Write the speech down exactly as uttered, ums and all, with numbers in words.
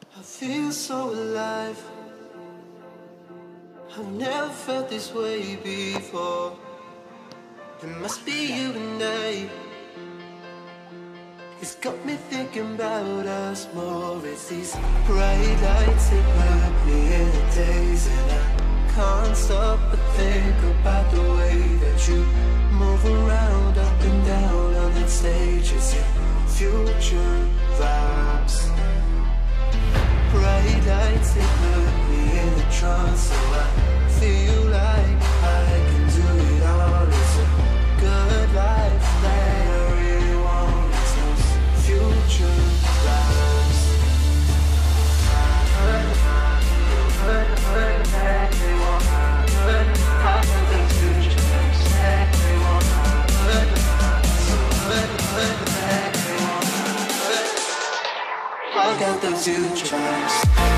I feel so alive. I've never felt this way before. It must be you and I. It's got me thinking about us more. It's these bright lights that put me in a daze, and I can't stop but think about the way that you move around, up and down on that stage. It's your future vibes. Bright lights that put me in a trance, so I feel like I can do it all. It's a good life that I really want. It's those future vibes. I got the future vibes.